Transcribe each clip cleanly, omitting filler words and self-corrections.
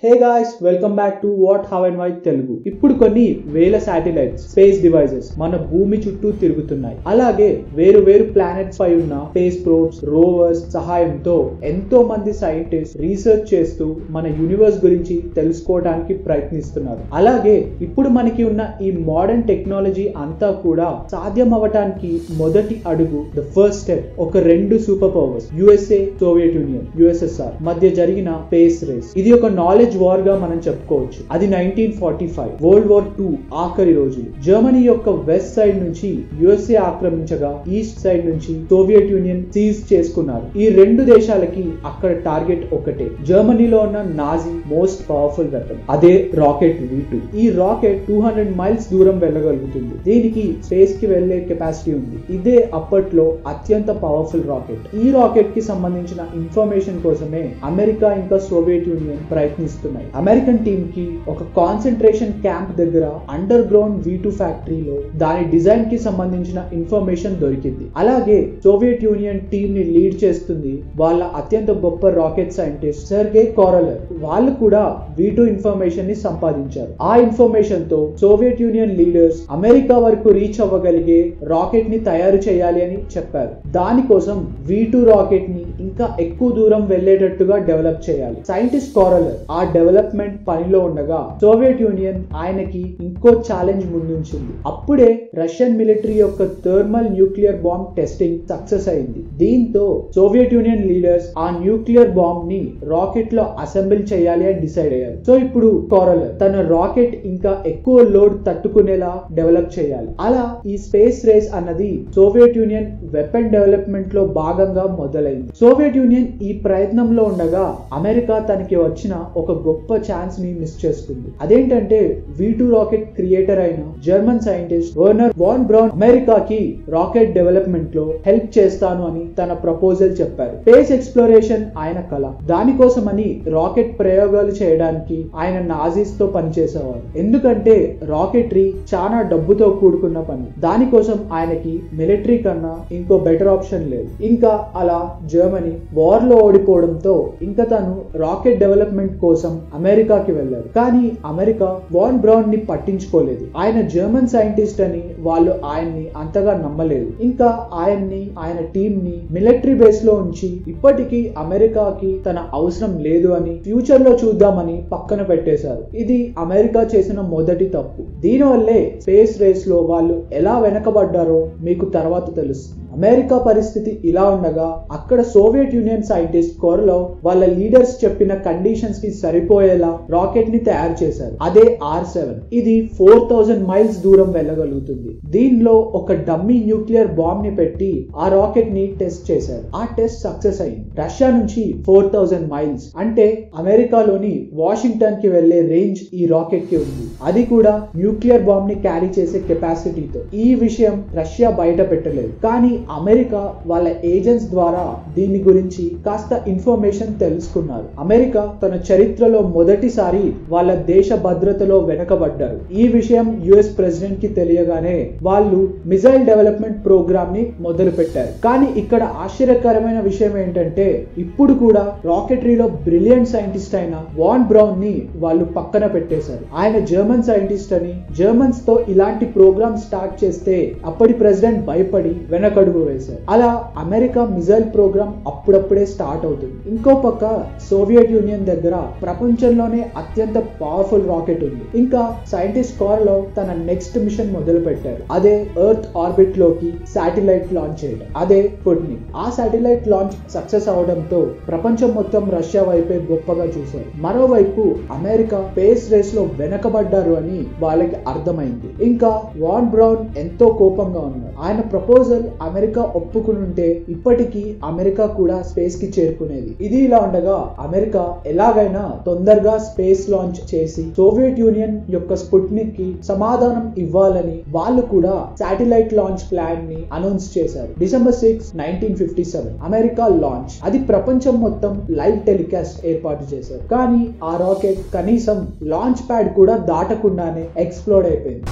Hey guys, welcome back to what how and why Telugu. ఇప్పుడు కొన్ని వేల శాటిలైట్స్, స్పేస్ డివైసెస్ మన భూమి చుట్టూ తిరుగుతున్నాయి. అలాగే వేరు వేరు ప్లానెట్స్ పై ఉన్న స్పేస్ ప్రోబ్స్, రోవర్స్ సహాయంతో ఎంతో మంది సైంటిస్ట్ రీసెర్చ్ చేస్తూ మన యూనివర్స్ గురించి తెలుసుకోవడానికి ప్రయత్నిస్తున్నారు. అలాగే ఇప్పుడు మనకి ఉన్న ఈ మోడర్న్ టెక్నాలజీ అంతా కూడా సాధ్యం అవటానికి మొదటి అడుగు, ద ఫస్ట్ స్టెప్, ఒక రెండు super powers USA, Soviet Union, USSR మధ్య జరిగిన స్పేస్ రేస్. ఇది ఒక నాలెడ్జ్ వార్ గా మనం చెప్పుకోవచ్చు. అది 1945 వరల్డ్ వార్ 2 ఆఖరి రోజులు. జర్మనీ యొక్క వెస్ట్ సైడ్ నుంచి యుఎస్ఏ ఆక్రమించగా, ఈస్ట్ సైడ్ నుంచి సోవియట్ యూనియన్ సీజ్ చేసుకున్నారు. ఈ రెండు దేశాలకి అక్కడ టార్గెట్ ఒకటే, జర్మనీలో ఉన్న నాజీ మోస్ట్ పవర్ఫుల్ వెపన్, అదే రాకెట్ V2. ఈ రాకెట్ 200 మైల్స్ దూరం వెళ్ళగలుగుతుంది. దీనికి స్పేస్ కి వెళ్లే కెపాసిటీ ఉంది. ఇదే అప్పట్లో అత్యంత పవర్ఫుల్ రాకెట్. ఈ రాకెట్ కి సంబంధించిన ఇన్ఫర్మేషన్ కోసమే అమెరికా ఇంకా సోవియట్ యూనియన్ ప్రయత్నిస్తుంది. అమెరికన్ టీమ్ కి ఒక కాన్సంట్రేషన్ క్యాంప్ దగ్గర అండర్ గ్రౌండ్ V2 ఫ్యాక్టరీలో దాని డిజైన్ కి సంబంధించిన ఇన్ఫర్మేషన్ దొరికింది. అలాగే సోవియట్ యూనియన్ టీమ్ ని లీడ్ చేస్తుంది వాళ్ళ అత్యంత గొప్ప రాకెట్ సైంటిస్ట్ సెర్గే కోరలర్. వాళ్ళు కూడా V2 ఇన్ఫర్మేషన్ ని సంపాదించారు. ఆ ఇన్ఫర్మేషన్ తో సోవియట్ యూనియన్ లీడర్స్ అమెరికా వరకు రీచ్ అవ్వగలిగే రాకెట్ ని తయారు చేయాలి అని చెప్పారు. దానికోసం V2 రాకెట్ ని ఇంకా ఎక్కువ దూరం వెళ్లేటట్టుగా డెవలప్ చేయాలి. సైంటిస్ట్ కోరలర్ ఆ డెవలప్మెంట్ పనిలో ఉండగా సోవియట్ యూనియన్ ఆయనకి ఇంకో ఛాలెంజ్ ముందుంచింది. అప్పుడే రష్యన్ మిలిటరీ యొక్క thermal nuclear bomb testing success అయింది. దీంతో సోవియట్ యూనియన్ లీడర్స్ ఆ న్యూక్లియర్ బాంబ్ ని రాకెట్ లో అసెంబుల్ చేయాలి అని డిసైడ్ అయ్యారు. సో ఇప్పుడు కోరలర్ తన రాకెట్ ఇంకా ఎక్కువ లోడ్ తట్టుకునేలా డెవలప్ చేయాలి. అలా ఈ స్పేస్ రేస్ అన్నది సోవియట్ యూనియన్ వెపన్ డెవలప్మెంట్ లో భాగంగా మొదలైంది. సోవియట్ యూనియన్ ఈ ప్రయత్నంలో ఉండగా అమెరికా తనకి వచ్చిన ఒక గొప్ప ఛాన్స్ ని మిస్ చేసుకుంది. అదేంటంటే V2 రాకెట్ క్రియేటర్ అయిన German scientist Wernher von Braun అమెరికాకి రాకెట్ డెవలప్మెంట్ లో హెల్ప్ చేస్తాను అని తన ప్రపోజల్ చెప్పారు. స్పేస్ ఎక్స్ప్లోరేషన్ ఆయన కళ. దానికోసమని రాకెట్ ప్రయోగాలు చేయడానికి ఆయన నాజీస్ తో పనిచేసేవారు. ఎందుకంటే రాకెటరీ చాలా డబ్బుతో కూడుకున్న పని. దానికోసం ఆయనకి మిలిటరీ కన్నా ఇంకో బెటర్ ఆప్షన్ లేదు. ఇంకా అలా జర్మనీ వార్ లో ఓడిపోవడంతో ఇంకా తను రాకెట్ డెవలప్మెంట్ కోసం అమెరికాకి వెళ్లారు. కానీ అమెరికా వాన్ బ్రౌన్ ని పట్టించుకోలేదు. ఆయన జర్మన్ సైంటిస్ట్ అని వాళ్ళు ఆయన్ని అంతగా నమ్మలేదు. ఇంకా ఆయన టీమ్ ని మిలిటరీ బేస్ లో ఉంచి ఇప్పటికీ అమెరికాకి తన అవసరం లేదు అని, ఫ్యూచర్ లో చూద్దామని పక్కన పెట్టేశారు. ఇది అమెరికా చేసిన మొదటి తప్పు. దీనివల్లే స్పేస్ రేస్ లో వాళ్ళు ఎలా వెనకబడ్డారో మీకు తర్వాత తెలుస్తుంది. అమెరికా పరిస్థితి ఇలా ఉండగా అక్కడ సోవియట్ యూనియన్ సైంటిస్ట్ కోరలోవ్ వాళ్ళ లీడర్స్ చెప్పిన కండిషన్స్ కి సరిపోయేలా రాకెట్ ని తయారు చేశారు. అదే R7. ఇది 4000 మైల్స్ దూరం వెళ్ళగలుగుతుంది. దీనిలో ఒక డమ్మీ న్యూక్లియర్ బాంబ్ ని పెట్టి ఆ రాకెట్ ని టెస్ట్ చేశారు. ఆ టెస్ట్ సక్సెస్ అయింది. రష్యా నుంచి 4000 మైల్స్ అంటే అమెరికాలోని వాషింగ్టన్ కి వెళ్లే రేంజ్ ఈ రాకెట్ కి ఉంది. అది కూడా న్యూక్లియర్ బాంబ్ ని క్యారీ చేసే కెపాసిటీతో. ఈ విషయం రష్యా బయట పెట్టలేదు. కానీ అమెరికా వాళ్ళ ఏజెంట్స్ ద్వారా దీని గురించి కాస్త ఇన్ఫర్మేషన్ తెలుసుకున్నారు. అమెరికా తన చరిత్రలో మొదటిసారి వాళ్ళ దేశ భద్రతలో వెనకబడ్డారు. ఈ విషయం యుఎస్ ప్రెసిడెంట్ కి తెలియగానే వాళ్ళు మిసైల్ డెవలప్మెంట్ ప్రోగ్రామ్ ని మొదలు పెట్టారు. కానీ ఇక్కడ ఆశ్చర్యకరమైన విషయం ఏంటంటే ఇప్పుడు కూడా రాకెటరీలో బ్రిలియంట్ సైంటిస్ట్ అయిన వాన్ బ్రౌన్ ని వాళ్ళు పక్కన పెట్టేశారు. ఆయన జర్మన్ సైంటిస్ట్ అని, జర్మన్స్ తో ఇలాంటి ప్రోగ్రామ్ స్టార్ట్ చేస్తే అప్పటి ప్రెసిడెంట్ భయపడి వెనకడుగు వేశారు. అలా అమెరికా మిసైల్ ప్రోగ్రామ్ అప్పుడప్పుడే స్టార్ట్ అవుతుంది. ఇంకో పక్క సోవియట్ యూనియన్ దగ్గర ప్రపంచంలోనే అత్యంత పవర్ఫుల్ రాకెట్ ఉంది. ఇంకా సైంటిస్ట్ కోరలోవ్ తన నెక్స్ట్ మిషన్ మొదలు పెట్టారు. అదే ఎర్త్ ఆర్బిట్ లోకి శాటిలైట్ లాంచ్ చేయడం, అదే స్పుట్నిక్. ఆ శాటిలైట్ లాంచ్ సక్సెస్ అవడంతో ప్రపంచం మొత్తం రష్యా వైపే గొప్పగా చూశారు. మరోవైపు అమెరికా స్పేస్ రేస్ లో వెనకబడ్డారు అని వాళ్ళకి అర్థమైంది. ఇంకా వాన్ బ్రౌన్ ఎంతో కోపంగా ఉన్నారు. ఆయన ప్రపోజల్ అమెరికా ఒప్పుకునుంటే ఇప్పటికీ అమెరికా కూడా స్పేస్ కి చేరుకునేది. ఇది ఇలా ఉండగా అమెరికా ఎలాగైనా తొందరగా స్పేస్ లాంచ్ చేసి సోవియట్ యూనియన్ యొక్క స్పుట్నిక్ కి సమాధానం ఇవ్వాలని వాళ్ళు కూడా శాటిలైట్ లాంచ్ ప్లాన్ ని అనౌన్స్ చేశారు. December 6, 1957 America launch. అది ప్రపంచం మొత్తం లైవ్ టెలికాస్ట్ ఏర్పాటు చేశారు. కానీ ఆ రాకెట్ కనీసం లాంచ్ ప్యాడ్ కూడా దాటకుండానే ఎక్స్ప్లోడ్ అయిపోయింది.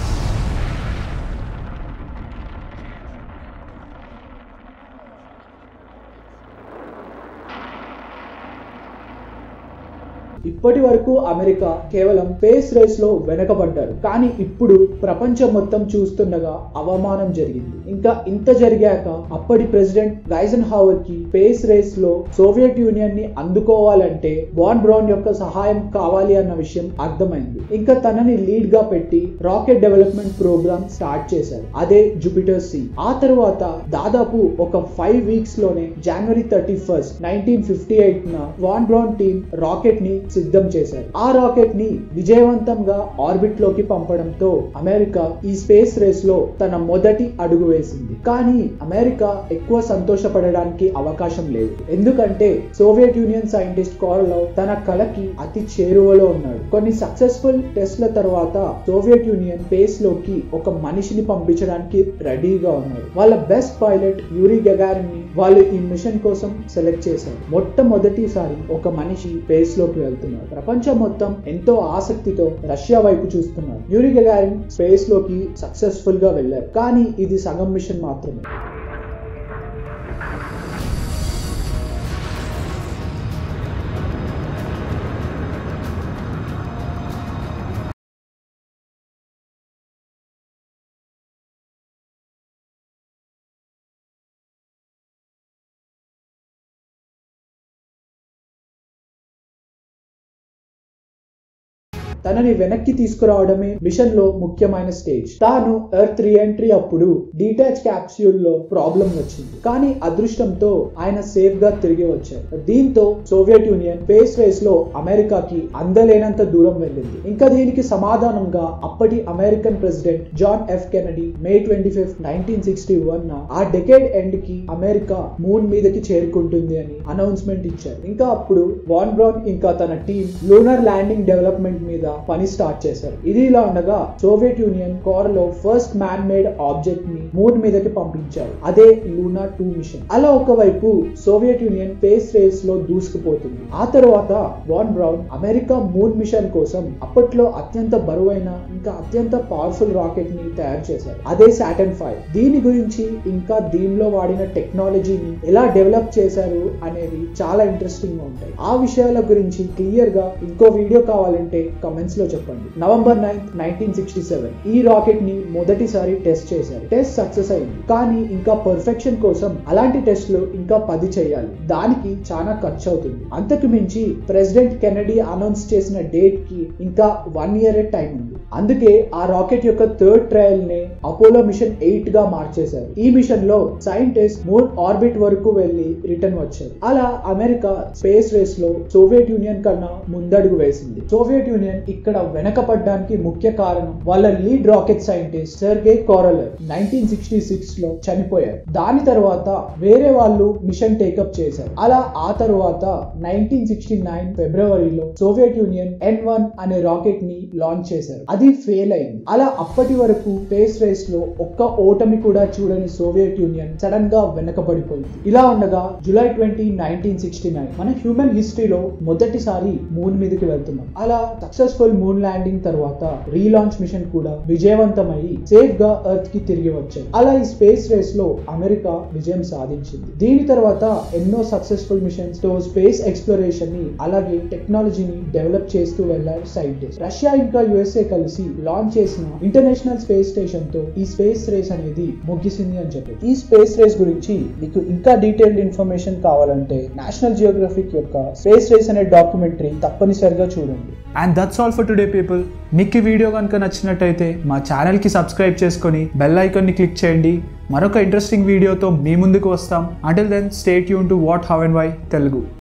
ఇప్పటి వరకు అమెరికా కేవలం స్పేస్ రేస్ లో వెనకబడ్డారు, కానీ ఇప్పుడు ప్రపంచం మొత్తం చూస్తుండగా అవమానం జరిగింది. ఇంకా ఇంత జరిగాక అప్పటి ప్రెసిడెంట్ ఐజన్ హోవర్ కి స్పేస్ రేస్ లో సోవియట్ యూనియన్ ని అందుకోవాలంటే వాన్ బ్రౌన్ యొక్క సహాయం కావాలి అన్న విషయం అర్థమైంది. ఇంకా తనని లీడ్ గా పెట్టి రాకెట్ డెవలప్మెంట్ ప్రోగ్రామ్ స్టార్ట్ చేశారు, అదే జూపిటర్ సి. ఆ తర్వాత దాదాపు ఒక 5 వీక్స్ లోనే జనవరి 31, 1958 వాన్ బ్రౌన్ టీమ్ రాకెట్ ని సిద్ధం చేశారు. ఆ రాకెట్ ని విజయవంతంగా ఆర్బిట్ లోకి పంపడంతో అమెరికా ఈ స్పేస్ రేస్ లో తన మొదటి అడుగు వేసింది. కానీ అమెరికా ఎక్కువ సంతోషపడడానికి అవకాశం లేదు, ఎందుకంటే సోవియట్ యూనియన్ సైంటిస్ట్ కార్లవ్ తన కలకి అతి చేరువలో ఉన్నాడు. కొన్ని సక్సెస్ఫుల్ టెస్ట్ల తర్వాత సోవియట్ యూనియన్ స్పేస్ లోకి ఒక మనిషిని పంపించడానికి రెడీగా ఉన్నారు. వాళ్ళ బెస్ట్ పైలట్ యూరీ గగారిన్ ని వాళ్ళు ఈ మిషన్ కోసం సెలెక్ట్ చేశారు. మొట్టమొదటిసారి ఒక మనిషి స్పేస్ లోకి వెళ్తున్నారు. ప్రపంచం మొత్తం ఎంతో ఆసక్తితో రష్యా వైపు చూస్తున్నారు. యూరీ గగారిన్ స్పేస్ లోకి సక్సెస్ఫుల్ గా వెళ్లారు, కానీ ఇది సగం మిషన్ మాత్రమే. తనని వెనక్కి తీసుకురావడమే మిషన్ లో ముఖ్యమైన స్టేజ్. తాను ఎర్త్ రీఎంట్రీ అప్పుడు డీటాచ్ క్యాప్స్యూల్ లో ప్రాబ్లం వచ్చింది, కానీ అదృష్టంతో ఆయన సేఫ్ గా తిరిగి వచ్చారు. దీంతో సోవియట్ యూనియన్ స్పేస్ రేస్ లో అమెరికాకి అందలేనంత దూరం వెళ్ళింది. ఇంకా దీనికి సమాధానంగా అప్పటి American president John F Kennedy May 25, 1961 ఆ డెకేడ్ ఎండ్ కి అమెరికా మూన్ మీదకి చేరుకుంటుంది అని అనౌన్స్మెంట్ ఇచ్చారు. ఇంకా అప్పుడు వాన్ బ్రౌన్ ఇంకా తన టీం లూనర్ ల్యాండింగ్ డెవలప్మెంట్ మీద పని స్టార్ట్ చేశారు. ఇది ఇలా ఉండగా సోవియట్ యూనియన్ కోర్ లో ఫస్ట్ మ్యాన్ మేడ్ ఆబ్జెక్ట్ ని మూన్ మీదకి పంపించారు, అదే లూనా 2 మిషన్. అలా ఒకవైపు సోవియట్ యూనియన్ స్పేస్ రేస్ లో దూసుకుపోతుంది. ఆ తర్వాత von Braun America moon mission కోసం అప్పట్లో అత్యంత బరువైన ఇంకా అత్యంత పవర్ఫుల్ రాకెట్ ని తయారు చేశారు, అదే సాటర్న్ 5. దీని గురించి ఇంకా దీనిలో వాడిన టెక్నాలజీని ఎలా డెవలప్ చేశారు అనేవి చాలా ఇంట్రెస్టింగ్ గా ఉంటాయి. ఆ విషయాల గురించి క్లియర్ గా ఇంకో వీడియో కావాలంటే కమెంట్స్ లో చెప్పండి. నవంబర్ 9, 1967 ఈ రాకెట్ ని మొదటిసారి టెస్ట్ చేశారు. టెస్ట్ సక్సెస్ అయింది, కానీ ఇంకా పర్ఫెక్షన్ కోసం అలాంటి టెస్ట్లు ఇంకా 10 చేయాలి. దానికి చాలా ఖర్చు అవుతుంది. అంతకు మించి ప్రెసిడెంట్ కెనడీ అనౌన్స్ చేసిన డేట్ కి ఇంకా 1 ఇయర్ టైం ఉంది. అందుకే ఆ రాకెట్ యొక్క థర్డ్ ట్రయల్ నే అపోలో మిషన్ 8 గా మార్చేశారు. ఈ మిషన్ లో సైంటిస్ట్ మూన్ ఆర్బిట్ వరకు వెళ్లి రిటర్న్ వచ్చారు. అలా అమెరికా స్పేస్ రేస్ లో సోవియట్ యూనియన్ కన్నా ముందడుగు వేసింది. సోవియట్ యూనియన్ ఇక్కడ వెనకపడడానికి ముఖ్య కారణం వాళ్ళ lead rocket scientist Sergei Korolev 1966 లో చనిపోయారు. దాని తర్వాత వేరే వాళ్ళు మిషన్ టేకప్ చేశారు. అలా ఆ తర్వాత 1969 ఫిబ్రవరిలో సోవియట్ యూనియన్ N1 అనే రాకెట్ ని లాంచ్ చేశారు. అది ఫెయిల్ అయింది. అలా అప్పటి వరకు స్పేస్ రేస్ లో ఒక్క ఓటమి కూడా చూడని సోవియట్ యూనియన్ సడన్ గా వెనకబడిపోయింది. ఇలా ఉండగా జూలై 20, 1969 మన హ్యూమన్ హిస్టరీలో మొదటిసారి మూన్ మీదకి వెళ్తున్నాం. అలా సక్సెస్ఫుల్ మూన్ ల్యాండింగ్ తర్వాత రీలాంచ్ మిషన్ కూడా విజయవంతమై సేఫ్ గా ఎర్త్ కి తిరిగి వచ్చాయి. అలా ఈ స్పేస్ రేస్ లో అమెరికా విజయం సాధించింది. దీని తర్వాత ఎన్నో సక్సెస్ఫుల్ మిషన్స్ తో స్పేస్ ఎక్స్ప్లోరేషన్ ని అలాగే టెక్నాలజీని డెవలప్ చేస్తూ వెళ్లారు సైంటిస్ట్. రష్యా ఇంకా యుఎస్ఏ కలిసి లాంచ్ చేసిన ఇంటర్నేషనల్ స్పేస్ స్టేషన్ తో ఈ స్పేస్ రేస్ అనేది ముగిసింది అని చెప్పారు. ఈ స్పేస్ రేస్ గురించి మీకు ఇంకా డీటెయిల్డ్ ఇన్ఫర్మేషన్ కావాలంటే నేషనల్ జియోగ్రఫిక్ యొక్క స్పేస్ రేస్ అనే డాక్యుమెంటరీ తప్పనిసరిగా చూడండి. And that's all for today people. మీకు ఈ వీడియో కనుక నచ్చినట్టయితే మా ఛానల్కి సబ్స్క్రైబ్ చేసుకొని బెల్ ఐకాన్ని క్లిక్ చేయండి. మరొక ఇంట్రెస్టింగ్ వీడియోతో మీ ముందుకు వస్తాం. Until then stay tuned to what how and why Telugu.